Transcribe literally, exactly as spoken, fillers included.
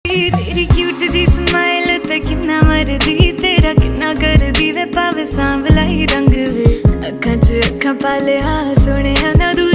तेरी क्यूट जी स्माइल ते किन्ना मरदी तेरा किन्ना करदी वे पावे सांवला ही रंग वे अखां च अखां पाले हा सोने ना